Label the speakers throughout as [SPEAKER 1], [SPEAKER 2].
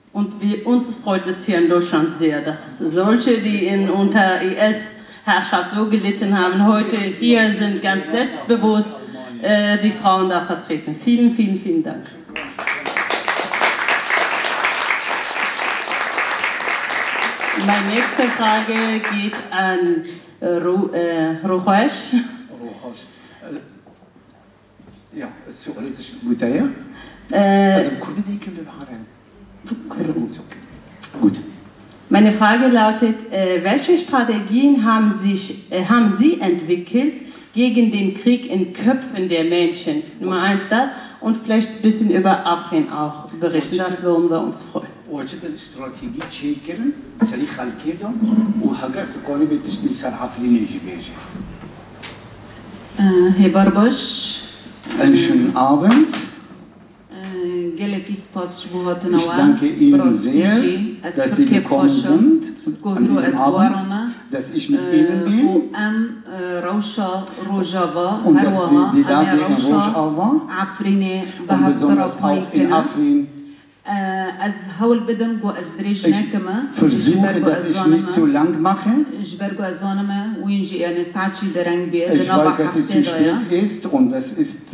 [SPEAKER 1] Und uns freut es hier in Deutschland sehr, dass solche, die unter IS-Herrschaft so gelitten haben, heute hier sind, ganz selbstbewusst die Frauen da vertreten. Vielen, vielen, vielen Dank. Meine nächste Frage geht an روحاش.
[SPEAKER 2] Ja, السؤال البداية. Also الكردي دي كم بالعربي؟ Gut.
[SPEAKER 1] Meine Frage lautet, welche Strategien haben Sie entwickelt gegen den Krieg in Köpfen der Menschen? Nummer 1 das und vielleicht ein bisschen über Afrin auch berichten, das würden wir uns freuen.
[SPEAKER 2] وجد الاستراتيجية شيكرا سريخ الكيدو وهجرت قريبة تشتري سرعة يجي بيجي.
[SPEAKER 3] Herr Barbash.
[SPEAKER 2] Einen schönen Abend. Ich danke Ihnen sehr, dass Sie gekommen sind an diesem Abend, dass ich mit Ihnen bin und dass wir die Lage in Rojava und besonders auch in Afrin. Ich versuche, dass ich nicht zu lang mache. Ich weiß, dass es zu spät ist und es ist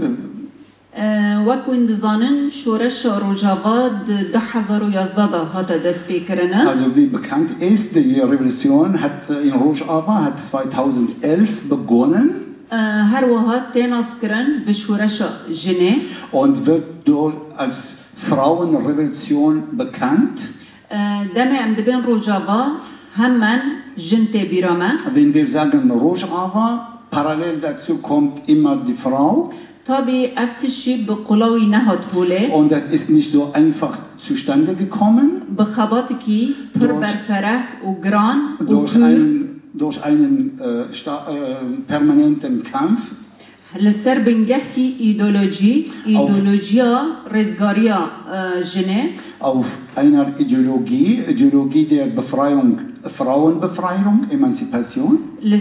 [SPEAKER 2] also wie bekannt ist, die Revolution hat in Rojava 2011 begonnen und wird dort als Frauenrevolution bekannt. Wenn wir sagen Rojava, parallel dazu kommt immer die Frau. Und das ist nicht so einfach zustande gekommen. Durch einen permanenten Kampf. Auf einer Ideologie der Befreiung, Frauenbefreiung, Emanzipation.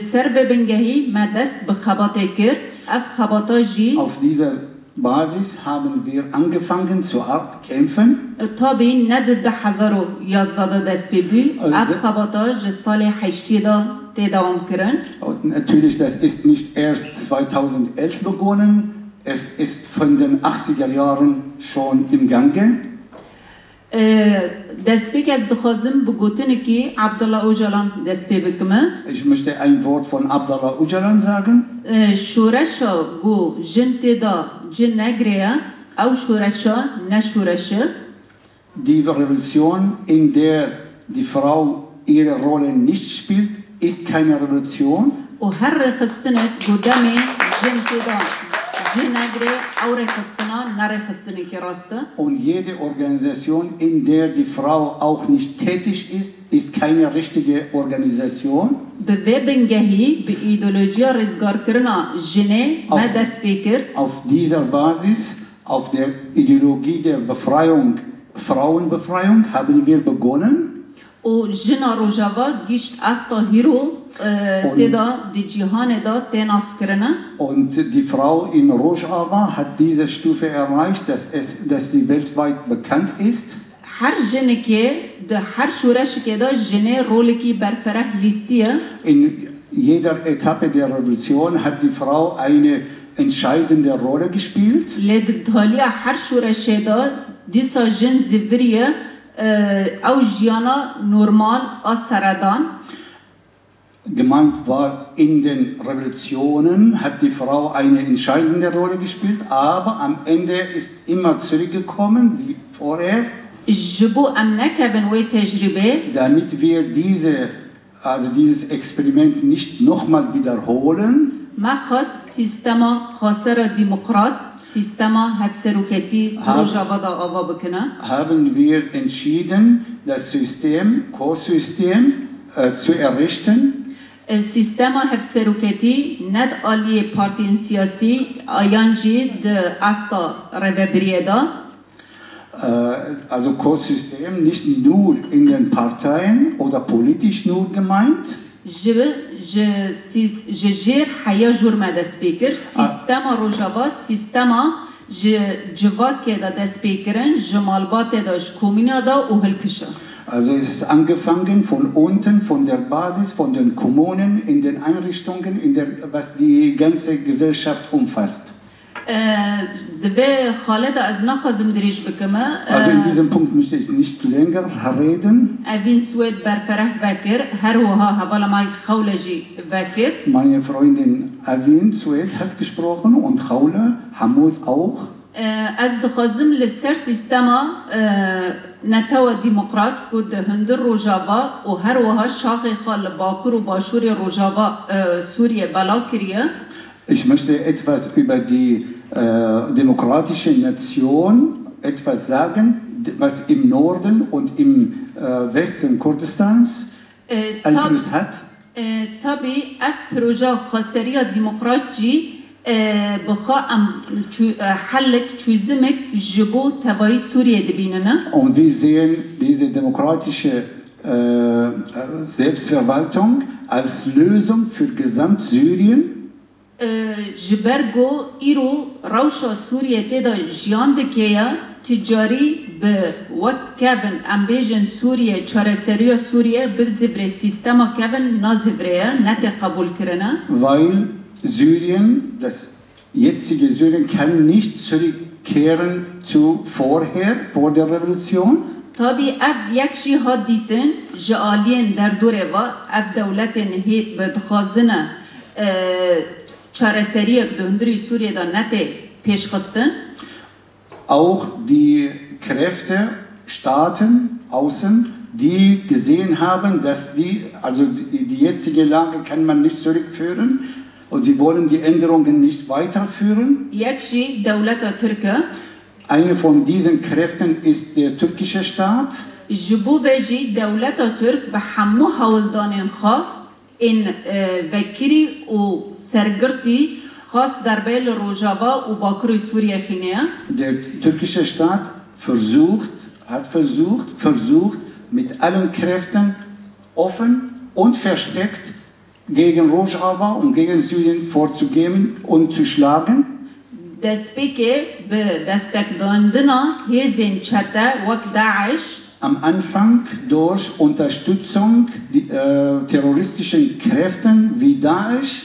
[SPEAKER 2] Auf dieser Basis haben wir angefangen zu kämpfen. Und natürlich, das ist nicht erst 2011 begonnen, es ist von den 80er Jahren schon im Gange. Ich möchte ein Wort von Abdallah Öcalan sagen. Die Revolution, in der die Frau ihre Rolle nicht spielt, ist keine Revolution. Und jede Organisation, in der die Frau auch nicht tätig ist, ist keine richtige Organisation. Auf dieser Basis, auf der Ideologie der Befreiung, Frauenbefreiung, haben wir begonnen. Und die Frau in Rojava hat diese Stufe erreicht, dass sie weltweit bekannt ist. In jeder Etappe der Revolution hat die Frau eine entscheidende Rolle gespielt. Gemeint war, in den Revolutionen hat die Frau eine entscheidende Rolle gespielt, aber am Ende ist immer zurückgekommen wie vorher. Damit wir dieses Experiment nicht nochmal wiederholen, haben wir entschieden, das System, Core-System zu errichten.
[SPEAKER 3] Sistema hevseruketi ned aliye partiyên siyasî ayan jî di asta rêvebiriyê da.
[SPEAKER 2] Also Core-System nicht nur in den Parteien oder politisch nur gemeint.
[SPEAKER 3] Ji jêr heya jûr me dest pê kir. Sistema Rojava, sistema جواك دا دست بکرن جمالبات دا جکومینا دا و هلکشا.
[SPEAKER 2] Also es ist angefangen von unten, von der Basis, von den Kommunen, in den Einrichtungen, was die ganze Gesellschaft umfasst. Also in diesem Punkt möchte ich nicht länger reden. Meine Freundin Avin Sued hat gesprochen und Khawla Hamoud auch.
[SPEAKER 3] از دخوازم لسر سیستما نتاو ديمقراط كود هندر روجاوا و هر وها شاخ خال باكر و باشور روجاوا سوريا بلاكريا.
[SPEAKER 2] Ich möchte etwas über die demokratische Nation etwas sagen, was im Norden und im Westen Kurdistans Einfluss hat.
[SPEAKER 3] Tabi اف پروژه خاصریا ديمقراطي بخا ام حلك چوزمك جبو تبعي سوريا دبيننا.
[SPEAKER 2] Und wir sehen diese demokratische Selbstverwaltung als Lösung für Gesamtsyrien.
[SPEAKER 3] جبرگو ایرو روشا سوريا تدا جيان دكيا تجاري بوك كابن امبيجن سوريا چارسريا سوريا بزفري سيستما كابن نازفريا نت قبول كرنا.
[SPEAKER 2] Weil Syrien, das jetzige Syrien, kann nicht zurückkehren zu vorher, vor der Revolution.
[SPEAKER 3] طبي اف يكشي هاديتن جالين در دوره و اف دولتن هي بدخازنه چارسریک دهندری سوریه دا نته پیش خستن.
[SPEAKER 2] Auch die Kräfte, Staaten außen, die gesehen haben, dass die jetzige Lage kann man nicht zurückführen und sie wollen die Änderungen nicht weiterführen.
[SPEAKER 3] يكشي دولة تركيا.
[SPEAKER 2] Eine von diesen Kräften ist der türkische Staat.
[SPEAKER 3] جبو بيجي دولة ترك بحمو هولدانين خا إن بكري و سرقرتي خاص دربال روجابا و باكري سوريا خينيا.
[SPEAKER 2] Der türkische Staat hat versucht mit allen Kräften offen und versteckt gegen Rojava und gegen Syrien vorzugehen und zu schlagen. Am Anfang durch Unterstützung terroristischen Kräften wie Daesh.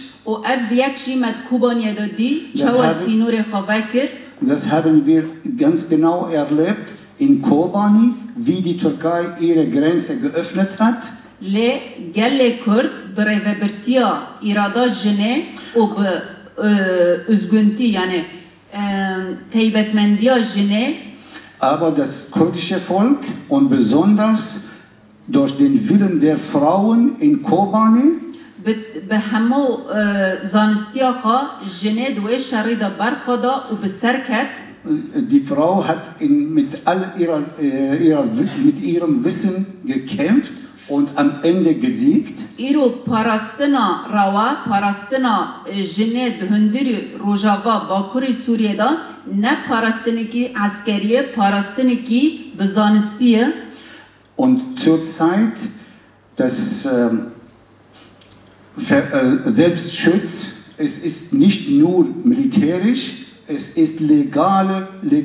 [SPEAKER 2] Das haben wir ganz genau erlebt in Kobani, wie die Türkei ihre Grenze geöffnet hat. Aber das kurdische Volk und besonders durch den Willen der Frauen in Kobani die Frau hat mit ihrem Wissen gekämpft und am Ende gesiegt.
[SPEAKER 3] Iro parastana rawa parastana jene dhundiri rojava bakuri Suriye'da ne parastıniki askeriye parastıniki bezanistiye.
[SPEAKER 2] Und zurzeit das Selbstschutz, es ist nicht nur militärisch, es ist legale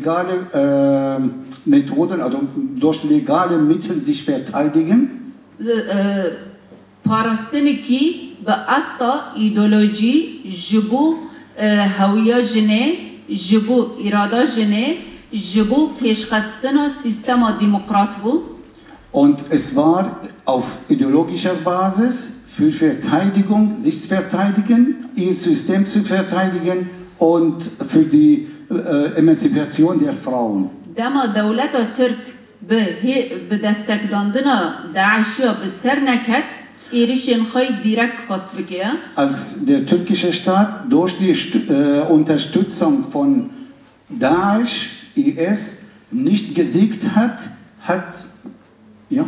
[SPEAKER 2] Methoden, also durch legale Mittel sich verteidigen.
[SPEAKER 3] Parastıniki ve asta ideoloji jibu hawiya jene jibu irada jene jibu peşkhastana sistema demokrat bu.
[SPEAKER 2] Und es war auf ideologischer Basis für Verteidigung, sich verteidigen, ihr System zu verteidigen und für die Emanzipation der Frauen.
[SPEAKER 3] Dama devleta Türk به دستکداندنا داعشیا به سر نکت ایریشن خواهی direkt خواست بکه.
[SPEAKER 2] Als der türkische Staat durch die Unterstützung von Daesh, IS, nicht gesiegt hat, ja.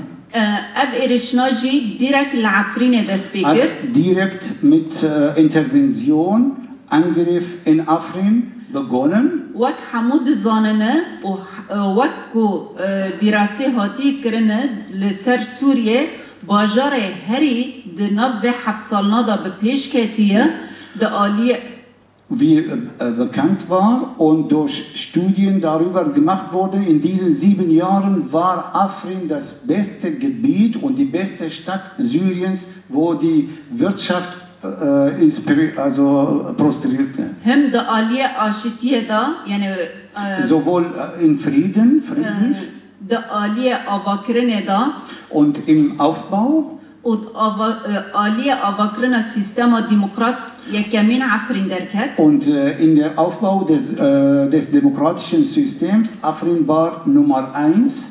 [SPEAKER 2] Hat direkt mit Intervention, Angriff in Afrin begonnen.
[SPEAKER 3] وك حمود زاننه وكو دراسه هاتی کرنه لسر سوریه باجار هری دناب و 7 سالنا دا به پیش کتیه دا آلیه
[SPEAKER 2] wie bekannt war und durch Studien darüber gemacht wurden, in diesen 7 Jahren war Afrin das beste Gebiet und die beste Stadt Syriens, wo die Wirtschaft prosperierte. Sowohl in Frieden, friedlich, und im Aufbau. Und in der Aufbau des demokratischen Systems, Afrin war Nummer 1.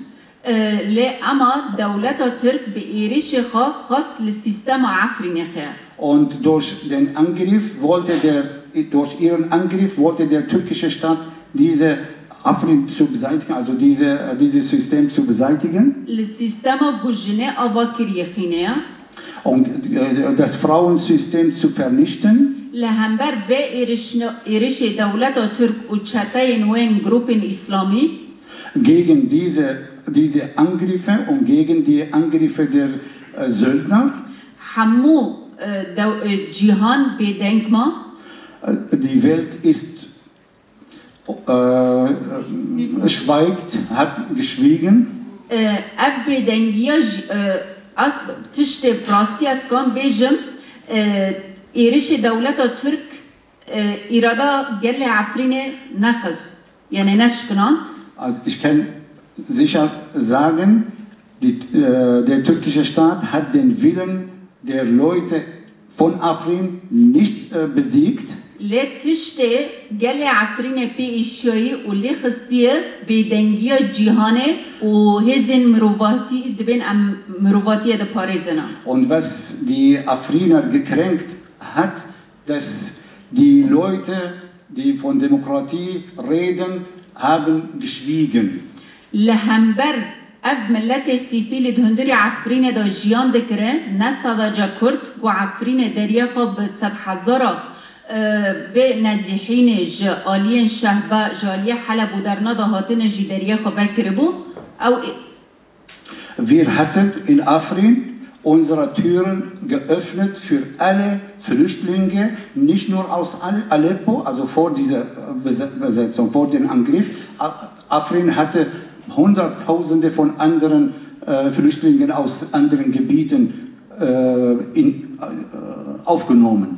[SPEAKER 2] Und durch ihren Angriff wollte der türkische Staat diese Afrin zu beseitigen, also dieses System zu beseitigen. Und das Frauensystem zu vernichten. Gegen diese Angriffe und gegen die Angriffe der Söldner. Die Welt ist schweigt, hat geschwiegen. Also ich kann sicher sagen, der türkische Staat hat den Willen der Leute von Afrin nicht besiegt. Und was die Afriner gekränkt hat, dass die Leute, die von Demokratie reden, haben geschwiegen.
[SPEAKER 3] اف ملت سیفیل دهندری عفرین دا جیان دکره نسادا جا کرد گو عفرین دریا خواب به 100,000 به نزیحین جا آلین شهبه جالی حلب و در ندا هاتن جی دریا خواب بکره بو او
[SPEAKER 2] Wir hatten in Afrin unsere Türen geöffnet für alle Flüchtlinge, nicht nur aus Aleppo, also vor dieser Besetzung, vor dem Angriff. Afrin hatte Hunderttausende von anderen Flüchtlingen aus anderen Gebieten aufgenommen.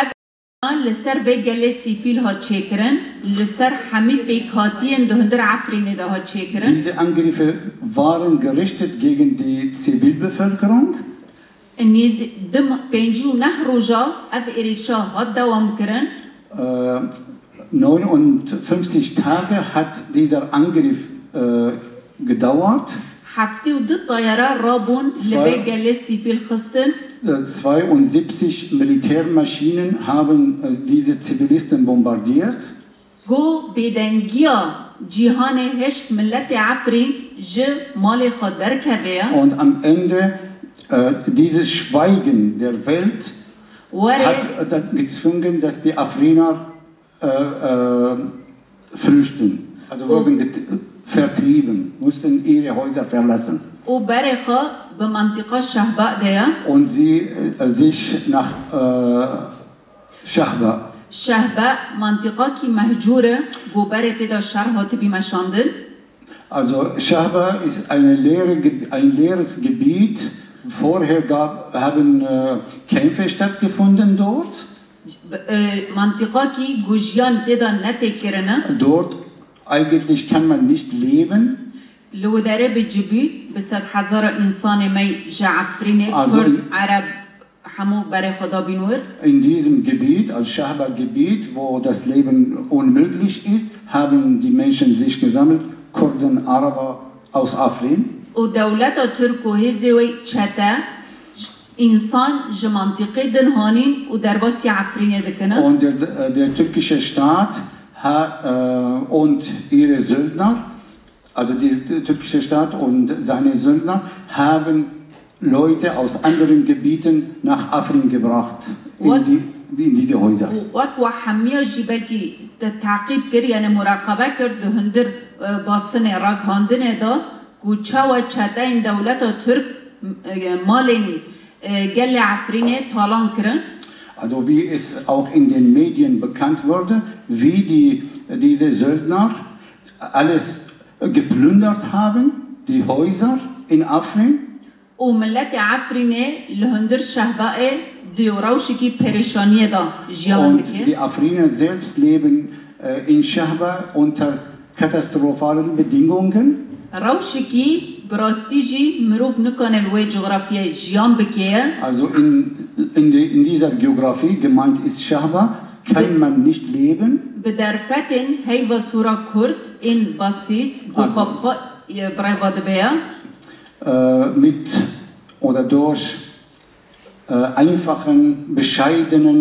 [SPEAKER 2] Diese Angriffe waren gerichtet gegen die Zivilbevölkerung. 59 Tage hat dieser Angriff gedauert. 72 Militärmaschinen haben diese Zivilisten bombardiert. Und am Ende dieses Schweigen der Welt hat gezwungen, dass die Afriner flüchten. Also wurden vertrieben, mussten ihre Häuser verlassen. Und sie sich nach Shahba. Also Shahba ist ein leeres Gebiet. Vorher haben Kämpfe stattgefunden dort. Dort eigentlich kann man nicht leben. Also in diesem Gebiet, als Shahba-Gebiet, wo das Leben unmöglich ist, haben die Menschen sich gesammelt, Kurden, Araber aus Afrin. Und der türkische Staat und ihre Söldner, also der türkische Staat und seine Söldner, haben Leute aus anderen Gebieten nach Afrin gebracht, in diese Häuser. Also wie es auch in den Medien bekannt wurde, wie diese Söldner alles geplündert haben, die Häuser in Afrin.
[SPEAKER 3] وملت عفرینه لهندر شهباء دیوراوشکی پریشانیه دا جیان
[SPEAKER 2] Und
[SPEAKER 3] دکه
[SPEAKER 2] die Afriner selbst leben in Shahba unter katastrophalen Bedingungen.
[SPEAKER 3] روشکی براستیجی مروف نکن الوی جغرافیه جیان بکیه
[SPEAKER 2] Also in dieser Geografie, gemeint ist Shahba, kann man nicht leben.
[SPEAKER 3] بدرفتن هی و سورا کرد این بسیط بخوابخوا برای وادبه
[SPEAKER 2] Mit oder durch einfachen, bescheidenen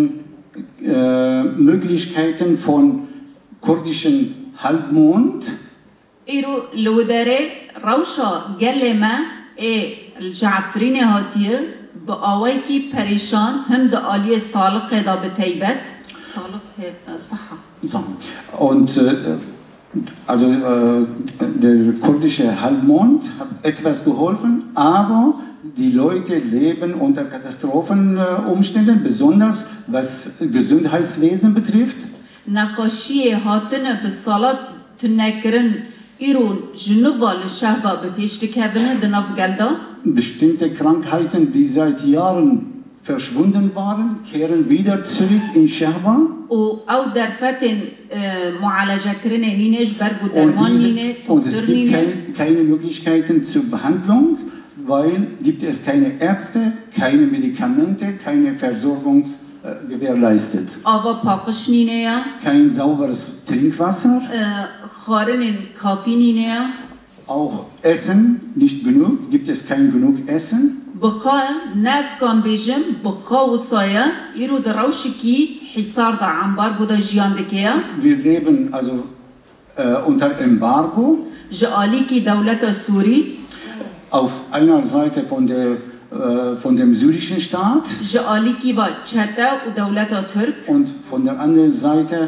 [SPEAKER 2] Möglichkeiten von kurdischen Halbmond.
[SPEAKER 3] ایرو لوداره روشا گله ما الجعفرین هاتیه با آوائی کی پریشان هم دا آلی سالق دا بتیبت سالق صحة
[SPEAKER 2] Und also der kurdische Halbmond hat etwas geholfen, aber die Leute leben unter Katastrophenumständen, besonders was Gesundheitswesen betrifft.
[SPEAKER 3] نخاشی هاتن بسالات تنکرن ایرو جنوبا لشهبا بپیشت کبنه دناف گلدا
[SPEAKER 2] Bestimmte Krankheiten, die seit Jahren verschwunden waren, kehren wieder zurück in Shahba.
[SPEAKER 3] و او درفتن معالجه کرنه نینش برگو درمان نینه
[SPEAKER 2] Und es
[SPEAKER 3] تختر
[SPEAKER 2] gibt
[SPEAKER 3] نینه
[SPEAKER 2] keine Möglichkeiten zur Behandlung, weil gibt es keine Ärzte, keine Medikamente, keine Versorgung gewährleistet.
[SPEAKER 3] آوا پاقش نینه یا
[SPEAKER 2] Kein sauberes Trinkwasser,
[SPEAKER 3] خارن کافی نینه یا
[SPEAKER 2] auch Essen nicht genug, gibt es kein genug Essen.
[SPEAKER 3] بخا ناس کان بیجم بخا و سایه ایرو دروشکی حصار دا عنبار بودا جیان دکیا
[SPEAKER 2] Wir leben also unter Embargo.
[SPEAKER 3] جالی کی دولت سوری
[SPEAKER 2] Auf einer Seite von dem syrischen Staat
[SPEAKER 3] جالی کی با چتا و دولت ترک
[SPEAKER 2] und von der anderen Seite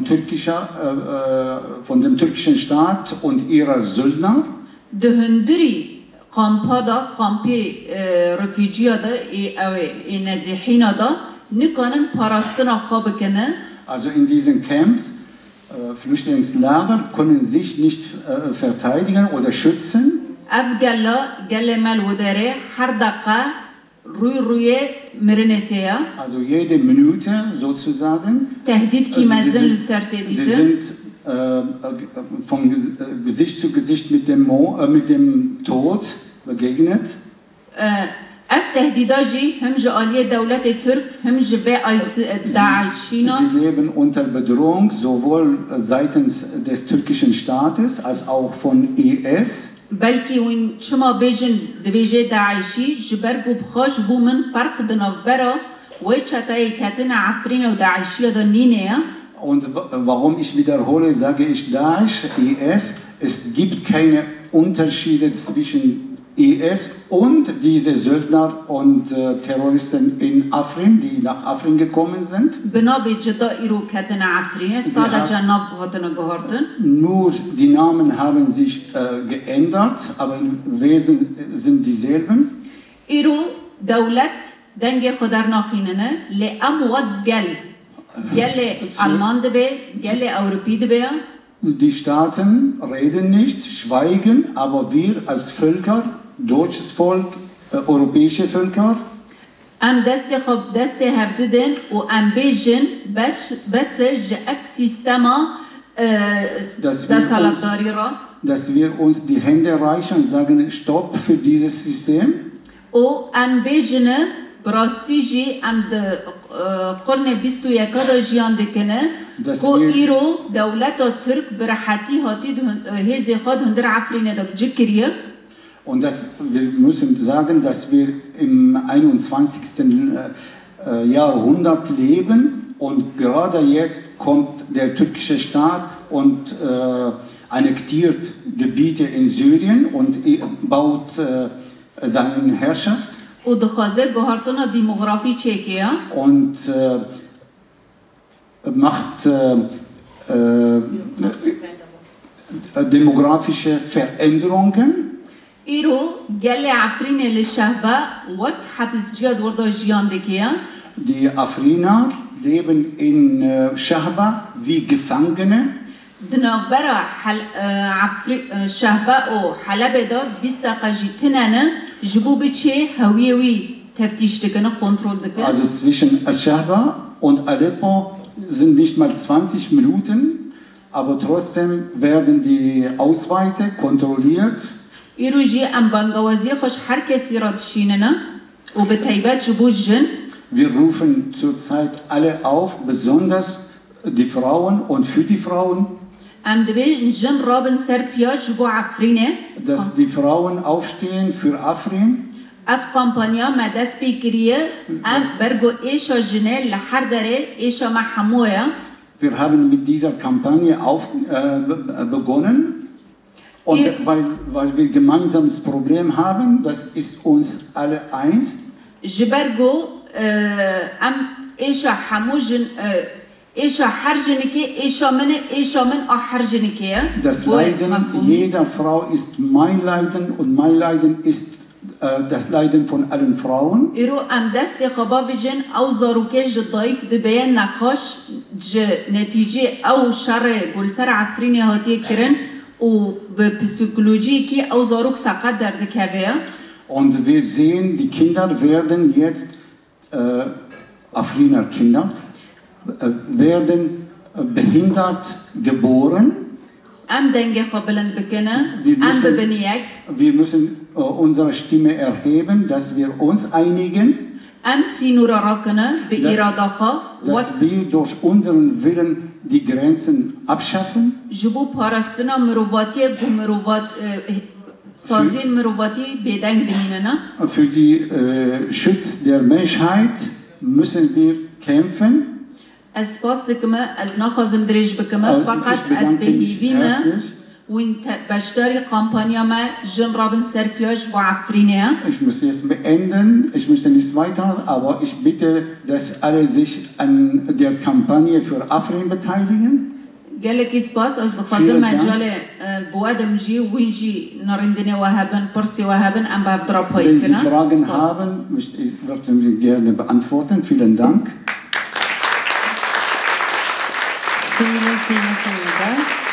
[SPEAKER 2] von dem türkischen Staat und ihrer Söldner.
[SPEAKER 3] دهندری قامپا دا قامپی رفیجیا دا ای نزیحینا دا نکانن پاراستنا خواب کنه
[SPEAKER 2] Also in diesen Camps, Flüchtlingslager, können sich nicht verteidigen oder schützen.
[SPEAKER 3] اف گله مال وداره هر دقه روی مرنتیا
[SPEAKER 2] Also jede Minute sozusagen.
[SPEAKER 3] تهدید کی مزن لسرت
[SPEAKER 2] Sie
[SPEAKER 3] دیده
[SPEAKER 2] sind von Gesicht zu Gesicht mit dem Tod begegnet.
[SPEAKER 3] اف تهدیدا جی هم جالی دولت ترک هم جبه داعشینا
[SPEAKER 2] Sie leben unter Bedrohung sowohl seitens des türkischen Staates als auch von IS.
[SPEAKER 3] بلکی وین شما بیجن دبیجه داعشی جبرگو بخاش بو من فرق دناف برا وی چطای کتن عفرین و داعشی دا نینه
[SPEAKER 2] Und warum ich wiederhole, sage ich Daesh, IS, es gibt keine Unterschiede zwischen IS und diese Söldner und Terroristen in Afrin, die nach Afrin gekommen sind.
[SPEAKER 3] بناوی جدا ایرو کتن عفرین ساده جناب هاتن گهارتن
[SPEAKER 2] Nur die Namen haben sich geändert, aber im Wesen sind dieselben.
[SPEAKER 3] ایرو دولت دنگ خودر ناخیننه لام و گل آلمان دبه گل اوروپی دبه
[SPEAKER 2] Die Staaten reden nicht, schweigen, aber wir als Völker, deutsches Volk, europäische Völker,
[SPEAKER 3] ام دست هفددن و ام بیجن بس جف سیستما دستالتداری را
[SPEAKER 2] dass wir uns die Hände reichen und sagen, Stopp für dieses System.
[SPEAKER 3] و ام بیجن براستی جی ام ده قرن 21 دا جیان دکنه کو ایرو دولت ترک برحتی هاتی هزی خود هندر عفرین دا بجکریه
[SPEAKER 2] Und wir müssen sagen, dass wir im 21. Jahrhundert leben und gerade jetzt kommt der türkische Staat und annektiert Gebiete in Syrien und baut seine Herrschaft.
[SPEAKER 3] Und
[SPEAKER 2] macht demografische Veränderungen.
[SPEAKER 3] ایرو گل عفرین لشهبه وک حبس جاد وردا جیان دکیه
[SPEAKER 2] Die Afriner leben in Shahba wie Gefangene.
[SPEAKER 3] دنابرا شهباء و حلب دا 20 دقیقه جتنانه جبو بچه هویوی تفتیش دکنه کنترل دکنه.
[SPEAKER 2] Also zwischen Shahba und Aleppo sind nicht mal 20 Minuten, aber trotzdem werden die Ausweise kontrolliert.
[SPEAKER 3] ایروژی ام بانگوازی خوش هر کسی را تشیننه و به تایبت جبو جن.
[SPEAKER 2] Wir rufen zurzeit alle auf, besonders die Frauen und für die Frauen,
[SPEAKER 3] ام دبی جن رابن سر پیاج جبو عفرینه.
[SPEAKER 2] dass die Frauen aufstehen für Afrin.
[SPEAKER 3] اف کامپانیا مدرس بیکریه ام برگو ایشا جنه لحر داره ایشا محمویا.
[SPEAKER 2] Wir haben mit dieser Kampagne begonnen. Und weil wir ein gemeinsames Problem haben, das ist uns alle eins.
[SPEAKER 3] جبرگو ام ایشا حموجن ایشا هر جنکی ایشا من آخر جنکیه.
[SPEAKER 2] Das Leiden jeder Frau ist mein Leiden und mein Leiden ist das Leiden von allen Frauen.
[SPEAKER 3] ایرو ام دست خوابا بجن او زاروکه جدایک دبیان نخاش نتیجه او شر گلسر عفرینی هاتی کرن و به پسیکولوژی کی او زاروک سقط در دکبه.
[SPEAKER 2] Und wir sehen, die Kinder werden jetzt, Afriner Kinder, werden behindert geboren. Wir müssen unsere Stimme erheben, dass wir uns einigen, dass wir durch unseren Willen die Grenzen abschaffen. Für den Schutz der Menschheit müssen wir kämpfen.
[SPEAKER 3] از پاس دکمه از نخوازم دریج بکمه فقط از بهیویمه وین بشتاری قامپانیا ما جن رابن سرپیاج با عفرینه.
[SPEAKER 2] Ich muss jetzt beenden, ich möchte nicht weiter, aber ich bitte, dass alle sich an der Kampagne für Afrin beteiligen.
[SPEAKER 3] گلکی سپاس از خازم مجال بوادم جی وینجی نارندنی وهابن پرسی وهابن ام بافدرا پای کنه.
[SPEAKER 2] Wenn Sie Fragen haben, möchten wir gerne beantworten. Vielen Dank.
[SPEAKER 1] Vielen Dank.